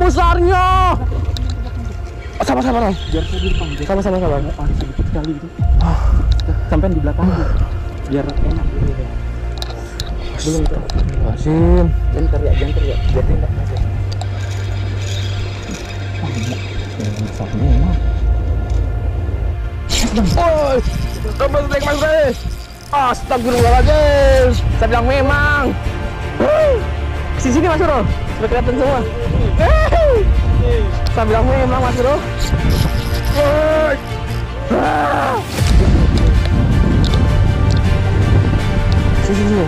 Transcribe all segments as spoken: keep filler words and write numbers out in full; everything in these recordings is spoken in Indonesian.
besarnya. Oh, sabar sabar om. Biar saya di depan. Sabar sabar sabar. Sedikit sekali gitu. Sampai di belakang gitu. Biar enak gitu ya. Belum tuh. Asin. Jangan teriak, jangan teriak. Biar tindak aja. Besarnya emang. Woi, double black mas bro. Astagfirullahaladzim. Saya bilang memang. Sini sini mas bro, sudah kelihatan semua. Saya bilang memang mas bro. Sini sini.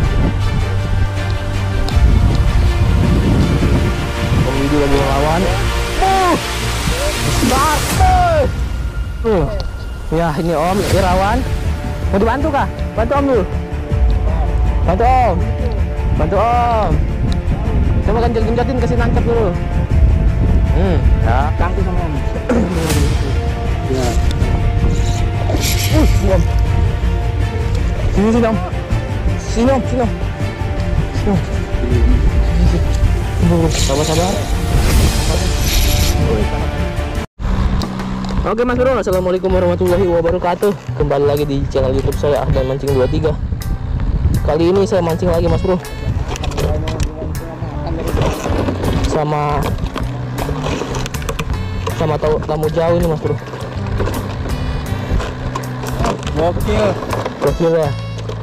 Om Widi lagi melawan. Uh, besar. Uh. Ya ini Om Irawan. Mau dibantu kah? Bantu Om dulu. Bantu Om. Bantu Om. Coba genjot-genjotin kasih nancap dulu. Hmm, ya. Tangkap sama Om. Ya. Uh, Om. Sini sini Om. Sini Om, sini Om. Sini Om. Sabar-sabar. Oke mas bro, assalamualaikum warahmatullahi wabarakatuh. Kembali lagi di channel YouTube saya Ahdan Mancing dua puluh tiga. Kali ini saya mancing lagi mas bro, sama sama tamu jauh ini mas bro. Gokil. Gokil ya.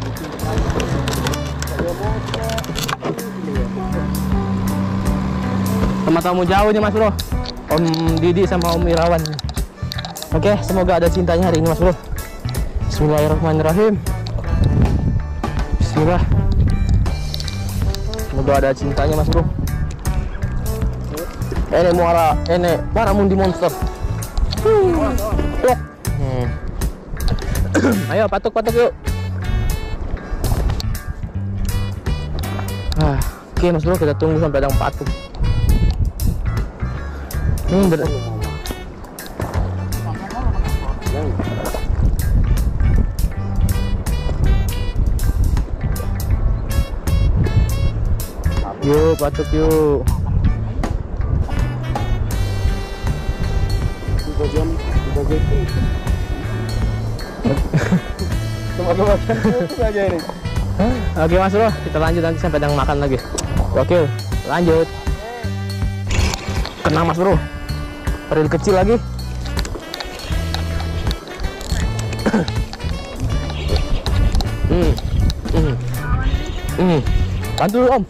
Sama tamu jauh nih mas bro, Om Didi sama Om Irawan. Oke, semoga ada cintanya hari ini mas bro. Bismillahirrahmanirrahim. Bismillah. Semoga ada cintanya mas bro. Ini muara, ini muara mundi monster. Hmm. Ayo patuk-patuk yuk. Ah, oke mas bro, kita tunggu sampai ada yang patuk. Ini ber Yuk, patuk yuk. Tiga jam, tiga jam itu. Teman-teman itu aja ini. Oke mas bro, kita lanjut nanti sampai yang makan lagi. Oke, lanjut. Tenang mas bro, peril kecil lagi. hmm. Hmm. Hmm. Bantu om.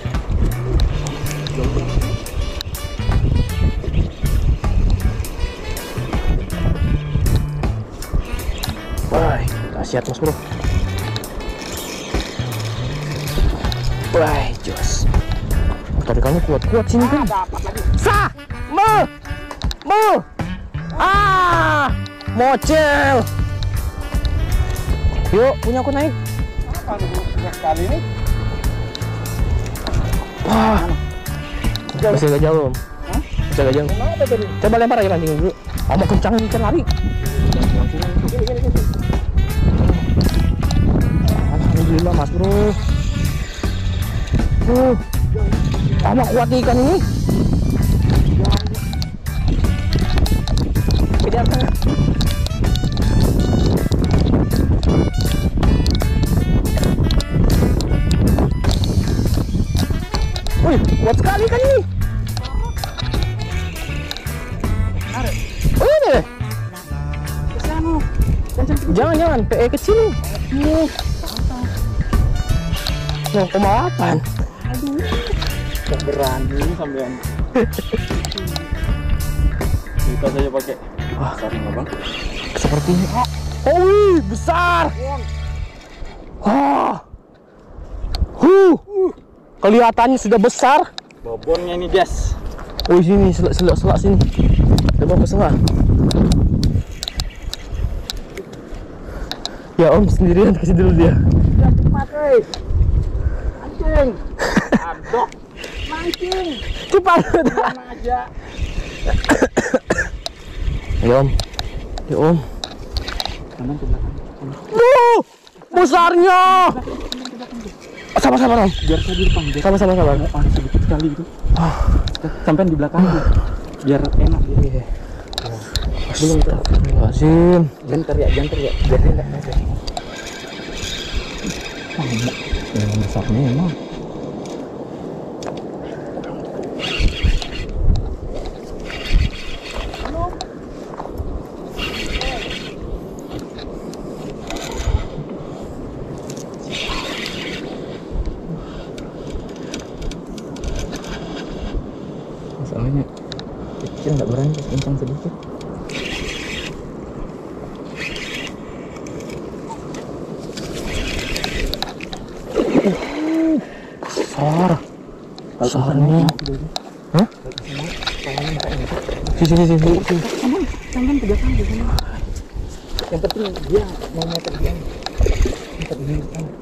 Wah, dahsyat mas bro. Wah, jos. Tarikannya kuat-kuat sini kan. Sah, me, me, ah, mocel. Yuk, punya aku naik. Apa sekali ini? Wah, masih agak jauh om. Masih agak jauh. Coba lempar aja kancing dulu. Oh, mau kencang nih kan lari. Alhamdulillah mas bro. Uh, amat kuat ikan ini. Kejar tengah. Wih, kuat sekali kan ini. Oh ini deh. Jangan jangan, P E kecil. Nih. nol koma delapan. Aduh. Gak berani sampean. Kita saja pakai. Wah, saring abang. Sepertinya. Oh, wih, besar. Wah. Huh. Kelihatannya sudah besar. Bobonnya ini guys. Oh sini, selak-selak sini. Coba ke sebelah. Ya om sendirian, kasih dulu dia. Udah cepat weh. Mancing. Aduh. Mancing. Cepat. Mana aja. Ya om. Ya om. Kanan ke belakang. Uh, besarnya. Sabar sabar Om. Biar saya di depan. Biar Sabar sabar sabar. mau panas sedikit kali itu. Sampai di belakang aja. Biar enak. Iya. Belum tuh. Azim. Jangan teriak, jangan teriak. Biar enak aja. Yang besar memang. Masalahnya kecil nggak berani kencang sedikit. Besar. Besarnya. Hah? Sini sini sini. Sama, sampai tiga kali sana. Yang penting dia mau meter dia. Meter dia.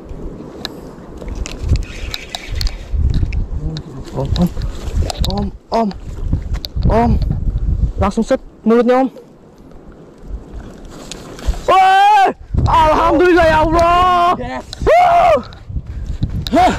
Om, om, om, om, om, langsung set mulutnya Om. Wah, alhamdulillah ya Allah. Yes. Wuh. Hah.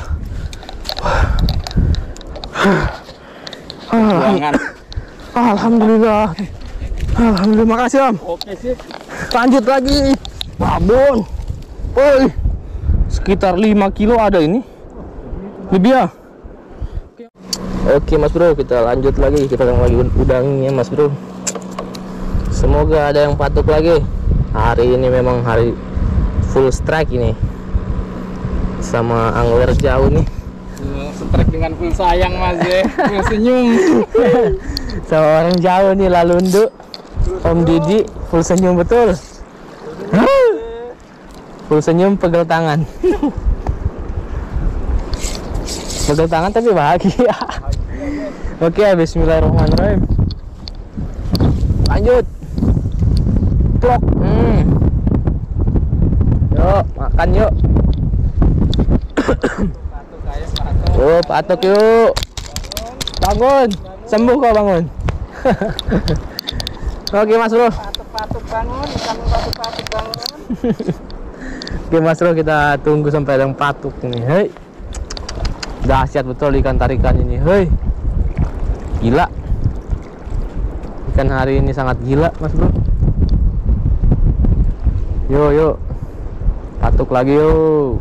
Buangan. Alhamdulillah. Alhamdulillah, makasih Om. Oke sip. Lanjut lagi. Babon. Woi. Sekitar lima kilo ada ini. Lebih ya? Oke Mas Bro, kita lanjut lagi. Kita lagi udangnya Mas Bro. Semoga ada yang patuk lagi. Hari ini memang hari full strike ini. Sama angler jauh nih. Strike dengan full sayang Mas ya. Full senyum. Sama orang jauh nih Lalundu. Om Didi full senyum betul. Full senyum, pegel tangan. Pegel tangan tapi bahagia. Oke, bismillahirrahmanirrahim. Lanjut. Plok. Hmm. Yuk, makan yuk. Oh, patok yuk. Bangun. Sembuh kok bangun. Oke Mas Bro. Patuk-patuk bangun, ikan patuk-patuk bangun. Oke Mas Bro, kita tunggu sampai ada yang patuk ini. Hei. Dahsyat betul ikan tarikan ini. Hei. Gila. Ikan hari ini sangat gila Mas Bro. Yuk yuk. Patuk lagi yuk.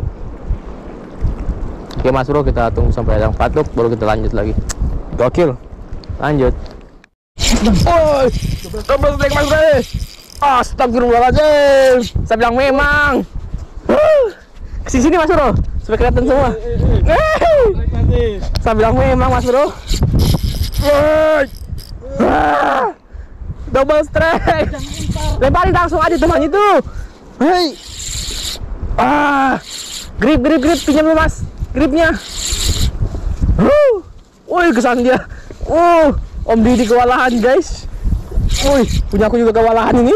Oke Mas Bro, kita tunggu sampai ada yang patuk baru kita lanjut lagi. Gokil. Lanjut. Woi, double strike Mas Bro. Astagfirullahaladzim. Saya bilang memang. Kesini sini Mas Bro, supaya kelihatan semua. Saya bilang memang Mas Bro. Woi. Double strike. Lemparin langsung aja teman itu. Hei. Ah. Grip grip grip pinjam lu Mas. Gripnya. Woi, kesan dia. Oh, Om Didi kewalahan guys. Woi, punya aku juga kewalahan ini.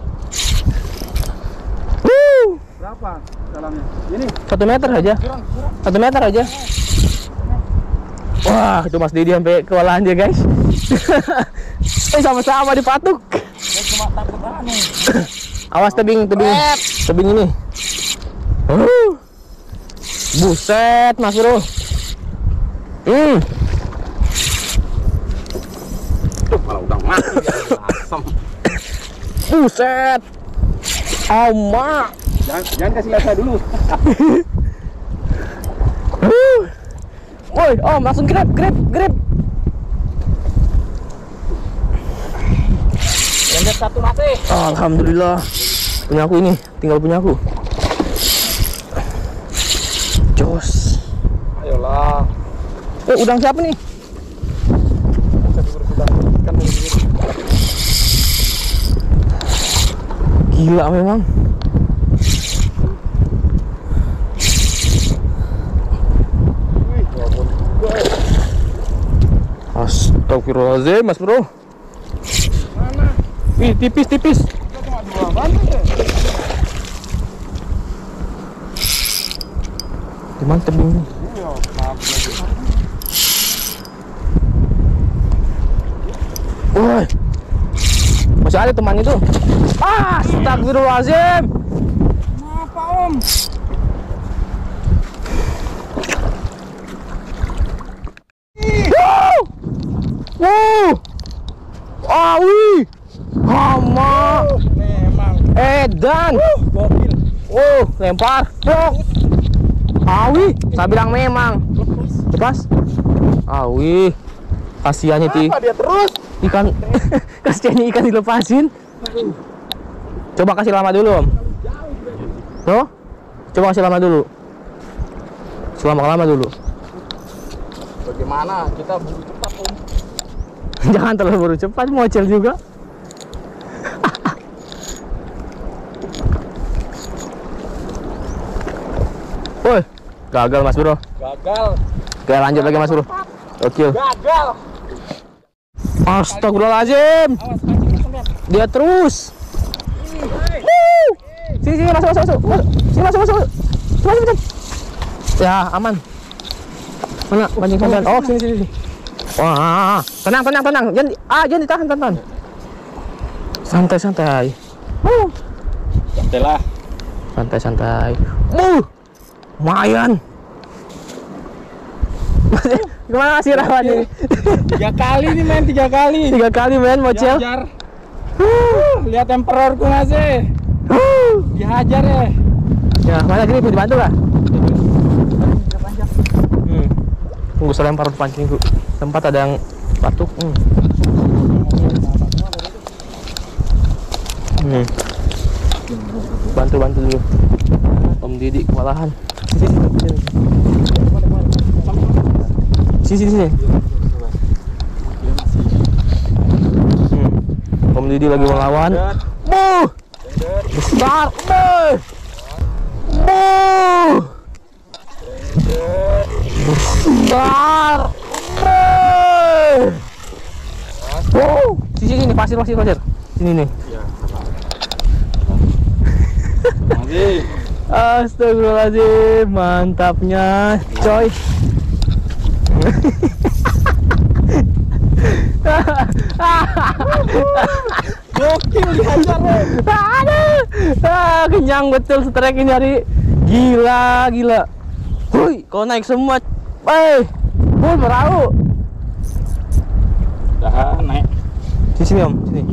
Wuh. Berapa dalamnya? Ini Satu meter aja. Satu meter aja. Wah, itu Mas Didi sampai kewalahan dia guys. Eh, sama-sama dipatuk. cuma takut aneh. Awas tebing, tebing, tebing ini. Uh. Buset, Mas Bro. Hmm. Tuh, kalau udah mati asam. Buset. Oma. Jangan, jangan kasih lihat saya dulu. Uh. Woi, Om, langsung grab, grab, grab. Yang satu mati. Alhamdulillah. Punya aku ini, tinggal punya aku. Jos. Ayolah. Eh, udang siapa nih? Gila memang. Astagfirullahaladzim, Mas Bro. Mana? Ih, tipis-tipis. Cuma dua banyak ya. Gimana tebingnya? Iya, maaf lagi. Woi. Masih ada teman itu. Ah, astagfirullahaladzim. Kenapa Om? Uh. Awi. Hama. Memang. Edan. Gokil. Oh, lempar. Bok. Awi. Saya bilang memang. Lepas. Awi. Kasihannya ti. Apa dia terus? Ikan. Kasihannya ikan dilepasin. Coba kasih lama dulu, Om. Tuh. Coba kasih lama dulu. Selama lama dulu. Bagaimana? Kita buru cepat, Om. Jangan terlalu buru cepat, mocel juga. Woi, gagal Mas Bro. Gagal. Oke, lanjut lagi Mas Bro. Oke. Gagal. Astagfirullahaladzim. Awas pancing sampean. Dia terus. Wuh. Sini sini masuk masuk masuk. Sini masuk masuk. Masuk masuk. Ya, aman. Mana pancing sampean? Oh, sini sini. Wah, tenang tenang tenang. Jangan ah jangan ditahan tahan. Santai santai. Uh. Santai lah. Santai santai. Uh. Lumayan. Gimana sih Rawan ini? Tiga kali nih main tiga kali. Tiga kali main mocel. Dihajar. Uh, lihat emperorku masih. Uh. Dihajar ya. Ya, mana gini Bu dibantu lah. Hmm. Tunggu saya lempar pancing Bu. Tempat ada yang batuk. Hmm. Hmm. Bantu bantu dulu. Om Didi kewalahan. Sini sini sini. Hmm. Om Didi lagi melawan. Buh! Besar, buh! Buh! Besar, buh! Wow! Sini sini pasir pasir pasir. Sini nih. Masih. Astagfirullahaladzim, mantapnya coy. Gokil dihajar ya. Aduh, ah, kenyang betul strike ini hari. Gila gila. Hui, kau naik semua. Eh, full perahu. Dah naik. Di sini Om, sini.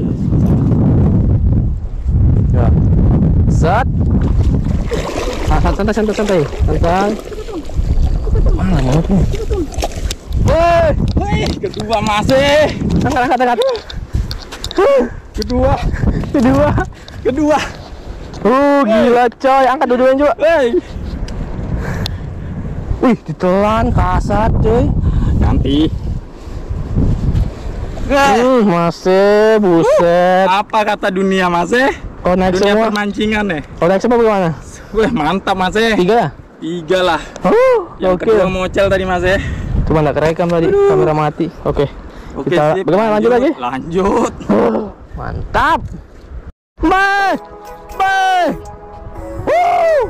Ya. Set. Ah, santai santai santai santai. Mana banget nih? Woi, Wih, kedua masih. angkat angkat angkat. Kedua. Kedua. Kedua. Uh, gila coy, angkat dua-duanya juga. Hei. Wih, ditelan kasat coy. Nanti. Hmm, masih buset. Apa kata dunia masih? Kau naik Dunia semua. permancingan nih. Kau naik semua bagaimana? Wih, mantap masih. Tiga ya? Tiga lah. Uh, Yang oke. kedua mocel tadi masih. Cuma nggak kerekam tadi, kamera mati. Oke. Oke, Kita sip. bagaimana lanjut lagi? Lanjut. Uh, mantap. Bye. Bye. Woo.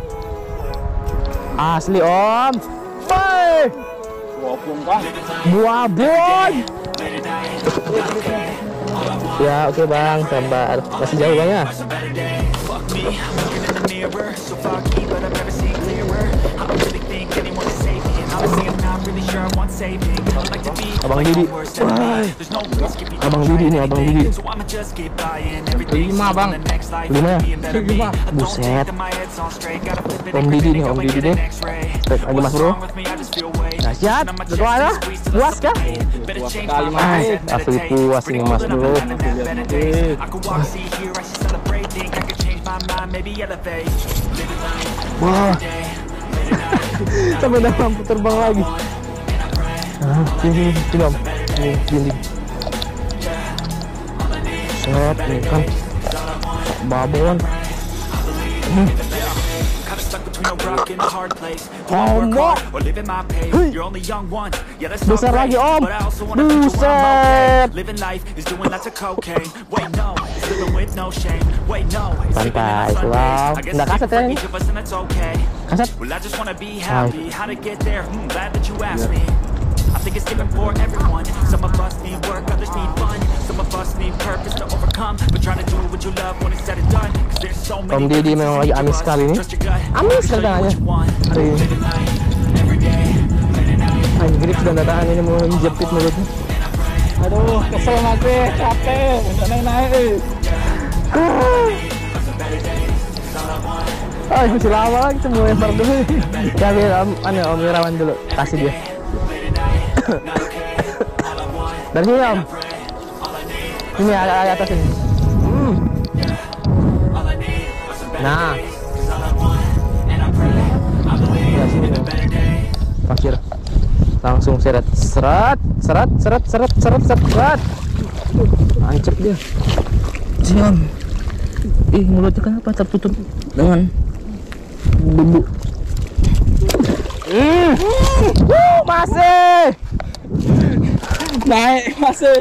Asli Om. Bye. Walaupun kan. Buah bon. Ya oke Bang, sabar. Masih jauh Bang ya. Abang Didi. Wah. Abang Didi nih, Abang Didi. Lima bang. Lima ya? Lima. Buset. Om Didi nih, Om Didi nih. Baik lagi Mas Bro. Dahsyat. Bagaimana? Puas kah? Puas sekali mas. Ay, asli puas ini Mas Bro. Wah. Sampai ada lampu terbang lagi. Ah, sini, sini, sini, Om. Ini, sini. Set, ini kan babon. Hmm. Ngomong. Besar lagi Om. Buset. Santai, wow. Nggak kaset ya ini? Kaset? I think it's different for everyone. Some of us need work, others need fun. Some of us need purpose to overcome. But trying to do what you love when it's said and done. Cause there's so many. Om Didi memang lagi amis sekali nih. Amis katanya. Anjir sudah datang ini mau menjepit mulutnya. Aduh, kesel masih, capek, udah naik-naik. Oh, masih lama lagi semua lempar dulu. Ya biar om, anu, om Irawan dulu, kasih dia. Dari sini om. Ini agak atas ini. Hmm. Nah. Ya sini om. Pasir. Langsung seret, seret, seret, seret, seret, seret, seret. Ancep dia. Sini om. Ih, mulutnya kenapa tertutup dengan bumbu? Hmm. Wuh, masih Naik masih.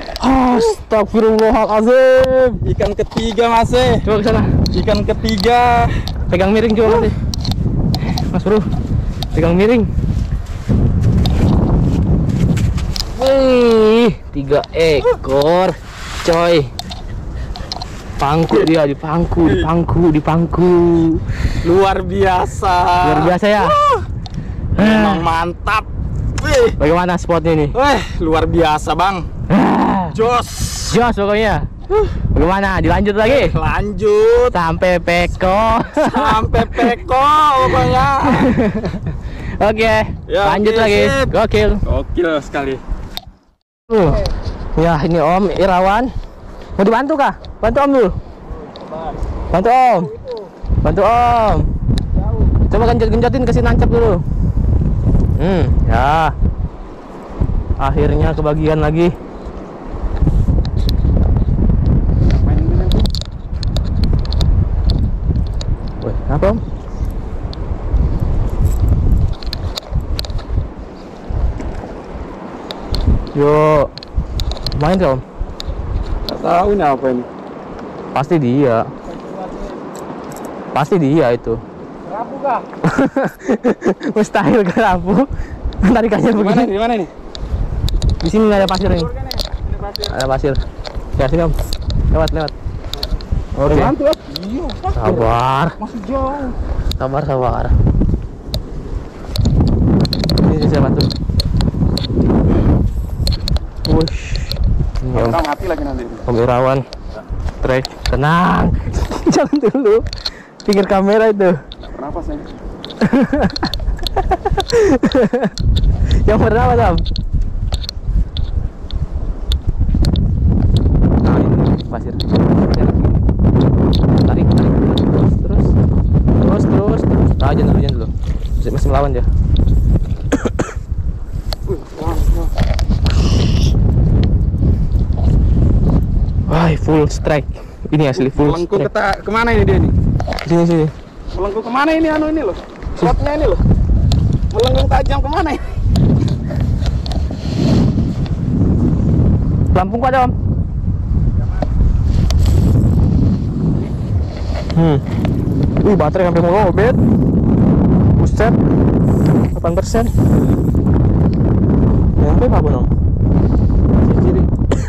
Astagfirullahaladzim. Ikan ketiga masih. Coba ke sana. Ikan ketiga. Pegang miring coba masih. Mas Bro, pegang miring. Wih, tiga ekor, coy. Pangku dia, di pangku, di pangku, di pangku. Luar biasa. Luar biasa ya. Memang mantap. Wih, Bagaimana spotnya ini? wih, luar biasa bang. Jos. Jos pokoknya. Bagaimana? Dilanjut lagi? Lanjut Sampai peko. sampai peko pokoknya. Oke, Ya, lanjut oke, lagi. sip. Gokil. Gokil sekali. Uh, ya ini Om Irawan. Mau dibantu kah? Bantu Om dulu. Bantu Om. Bantu Om. Coba genjot-genjotin kasih nancap dulu. Hmm, ya. Akhirnya kebagian lagi. Woi, apa Om? Yuk, main deh Om. Gak tahu ini apa ini. Pasti dia. Pasti dia itu. Kerapu kah? Mustahil kerapu. Tarikannya Di mana begini. ini? Di mana ini? Di sini nggak ada pasir nih. Ini pasir. Ada pasir. Ya sini Om. Lewat lewat. Oke. Bantu ya. Iya, Sabar. masih jauh. Sabar sabar. Ini saya bantu. Wush. Ini Om. Orang mati lagi nanti. Om Irawan. Trek. Tenang. Jangan dulu. Pinggir kamera itu. Kenapa sih? Yang bernama Sam? Nah ini pasir. Tarik, tarik, terus, terus, terus, terus, terus. Ah, jangan dulu, jangan dulu. Masih, masih melawan dia. Wah, full strike. Ini asli full Melengkung strike. ke kemana ini dia nih? Sini, sini. Melengkung kemana ini anu ini loh? Slotnya ini loh. Melengkung tajam kemana ini? Lampung ada Om. Hmm. Wih, baterai sampai mau lobet. Buset. delapan persen. Yang apa pun Om? Kiri.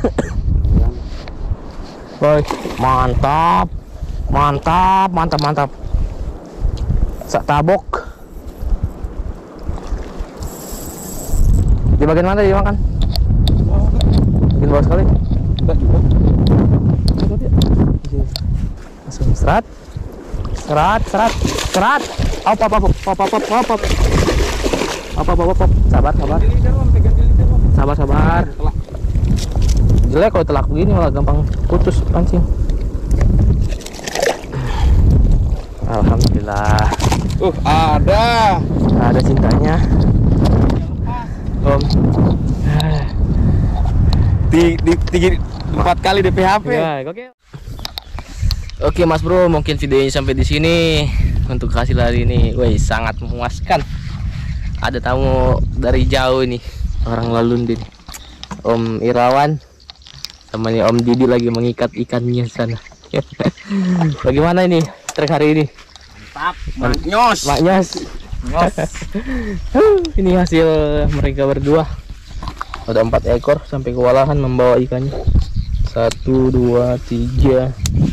Woi, mantap. Mantap, mantap, mantap. Sak tabok. Di bagian mana dia makan? Di bawah sekali. Enggak juga. Langsung serat. Serat, serat, serat. Op, op, op, op, op, op, op, op, op. Op, op, op, op. Sabar, sabar. Sabar, sabar. Jelek kalau telak begini malah gampang putus pancing. Alhamdulillah. Uh, ada. Ada cintanya. Om. Di di tiga empat kali di P H P. Ya, oke. Oke Mas Bro, mungkin videonya sampai di sini untuk hasil hari ini. Woi, sangat memuaskan. Ada tamu dari jauh nih, orang Lalunde nih. Om Irawan sama nih Om Didi lagi mengikat ikannya sana. Bagaimana ini trek hari ini? Mantap, maknyos. Maknyos. Maknyos. Ini hasil mereka berdua. Ada empat ekor sampai kewalahan membawa ikannya. Satu, dua, tiga,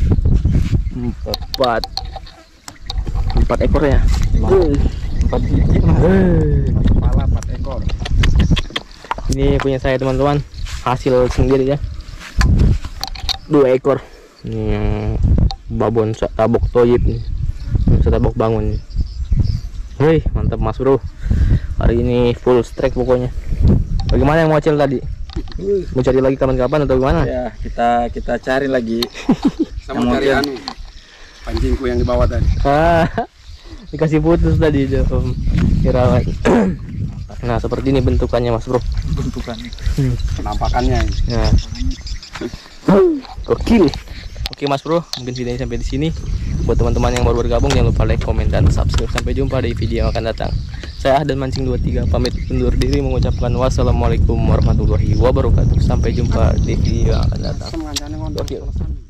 empat, empat ekor ya. Empat biji mas. Eh. Kepala empat ekor. Ini punya saya teman-teman. hasil sendiri ya. Dua ekor. Ini yang babon tabok toyib nih. Tabok bangun nih. Wih, mantap Mas Bro. Hari ini full strike pokoknya. Bagaimana yang mau cel tadi? Mau cari lagi kapan-kapan atau gimana? Ya, kita kita cari lagi. Sama cari anu pancingku yang dibawa tadi. Ah, dikasih putus tadi itu Om Irawan. Nah, seperti ini bentukannya Mas Bro. Bentukannya. Penampakannya ini. Nah. Gokil. Oke Mas Bro, mungkin videonya sampai di sini. Buat teman-teman yang baru bergabung jangan lupa like, komen, dan subscribe. Sampai jumpa di video yang akan datang. Saya Ahdan Mancing dua tiga pamit undur diri mengucapkan wassalamualaikum warahmatullahi wabarakatuh. Sampai jumpa di video yang akan datang. Sama ngancane ngondo. Gokil.